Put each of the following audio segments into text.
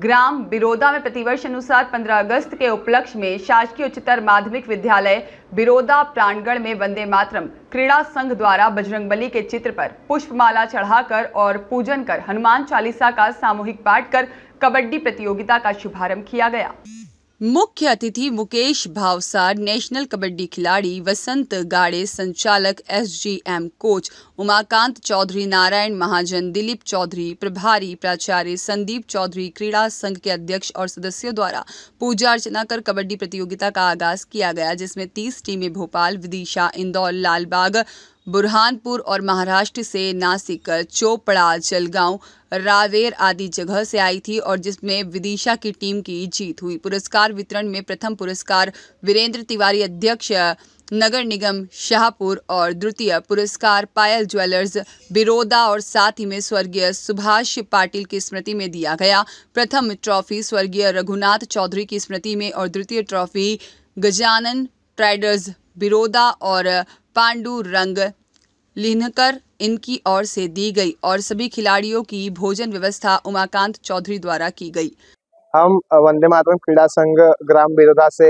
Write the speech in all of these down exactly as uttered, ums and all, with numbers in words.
ग्राम बिरोदा में प्रतिवर्ष अनुसार पंद्रह अगस्त के उपलक्ष्य में शासकीय उच्चतर माध्यमिक विद्यालय बिरोदा प्रांगण में वंदे मातरम क्रीड़ा संघ द्वारा बजरंगबली के चित्र पर पुष्पमाला चढ़ाकर और पूजन कर हनुमान चालीसा का सामूहिक पाठ कर कबड्डी प्रतियोगिता का शुभारंभ किया गया। मुख्य अतिथि मुकेश भावसार, नेशनल कबड्डी खिलाड़ी वसंत गाड़े, संचालक एसजीएम कोच उमाकांत चौधरी, नारायण महाजन, दिलीप चौधरी, प्रभारी प्राचार्य संदीप चौधरी, क्रीड़ा संघ के अध्यक्ष और सदस्यों द्वारा पूजा अर्चना कर कबड्डी प्रतियोगिता का आगाज किया गया, जिसमें तीस टीमें भोपाल, विदिशा, इंदौर, लालबाग, बुरहानपुर और महाराष्ट्र से नासिक, चोपड़ा, जलगांव, रावेर आदि जगह से आई थी और जिसमें विदिशा की टीम की जीत हुई। पुरस्कार वितरण में प्रथम पुरस्कार वीरेंद्र तिवारी, अध्यक्ष नगर निगम शाहपुर, और द्वितीय पुरस्कार पायल ज्वेलर्स बिरोदा और साथ ही में स्वर्गीय सुभाष पाटिल की स्मृति में दिया गया। प्रथम ट्रॉफी स्वर्गीय रघुनाथ चौधरी की स्मृति में और द्वितीय ट्रॉफी गजानन ट्रेडर्स बिरोदा और पांडुरंग लिनकर इनकी ओर से दी गई और सभी खिलाड़ियों की भोजन व्यवस्था उमाकांत चौधरी द्वारा की गई। हम वंदे मातरम क्रीड़ा संघ ग्राम बिरोदा से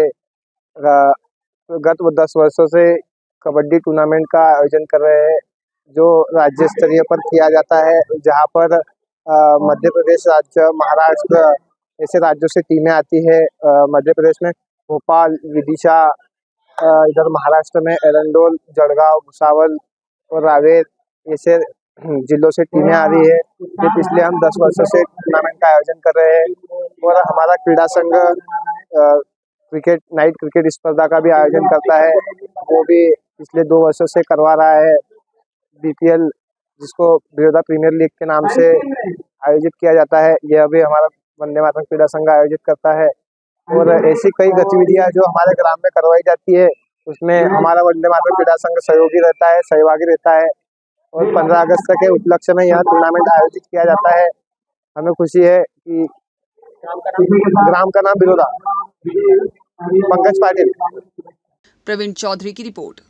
गत दस वर्षों से कबड्डी टूर्नामेंट का आयोजन कर रहे हैं, जो राज्य स्तरीय पर किया जाता है, जहां पर मध्य प्रदेश राज्य, महाराष्ट्र ऐसे राज्यों से टीमें आती है। मध्य प्रदेश में भोपाल, विदिशा, इधर महाराष्ट्र में एरंडोल, जलगांव, भुसावल और रावेर ऐसे जिलों से टीमें आ रही है। तो पिछले हम दस वर्षों से टूर्नामेंट का आयोजन कर रहे हैं और हमारा क्रीड़ा संघ क्रिकेट नाइट क्रिकेट स्पर्धा का भी आयोजन करता है, वो भी पिछले दो वर्षों से करवा रहा है। बीपीएल, जिसको बिरोदा प्रीमियर लीग के नाम से आयोजित किया जाता है, यह भी हमारा वंदे मातरम क्रीड़ा संघ आयोजित करता है। और ऐसी कई गतिविधियां जो हमारे ग्राम में करवाई जाती है, उसमें हमारा वंदे मातरम क्रीड़ा संघ सहयोगी रहता है, सहभागी रहता है। और पंद्रह अगस्त के उपलक्ष्य में यह टूर्नामेंट आयोजित किया जाता है। हमें खुशी है कि ग्राम का नाम बिरोदा। पंकज पाटिल। प्रवीण चौधरी की रिपोर्ट।